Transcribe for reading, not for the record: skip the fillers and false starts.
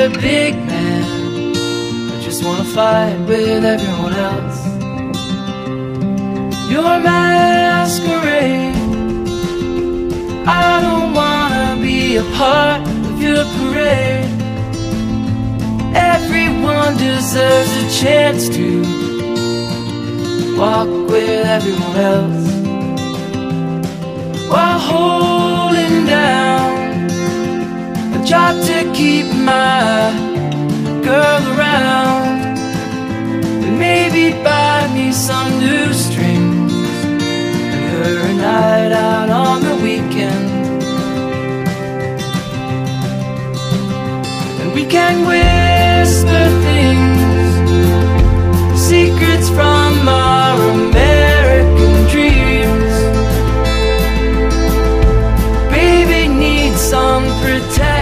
a big man. I just wanna fight with everyone else. Your masquerade, I don't wanna be a part of your parade. Everyone deserves a chance to walk with everyone else, while holding down a job to keep my girl around, and maybe buy me some new strings and her a night out on the weekend. And we can whisper things, secrets from our American dreams. Baby needs some protection.